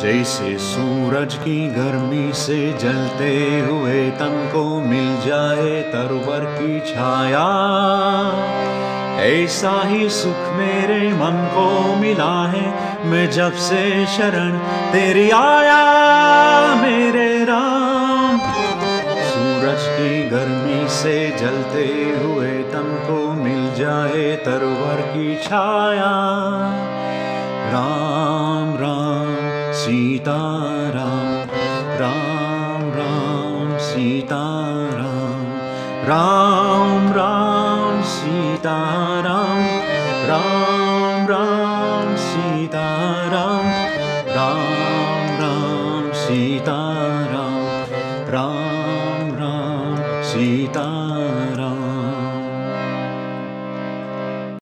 जैसे सूरज की गर्मी से जलते हुए तन को मिल जाए तरवर की छाया, ऐसा ही सुख मेरे मन को मिला है मैं जब से शरण तेरी आया मेरे राम। सूरज की गर्मी से जलते हुए तन को मिल जाए तरवर की छाया, राम राम सीता राम, राम राम सीता राम, राम राम सीता राम, राम राम सीता राम।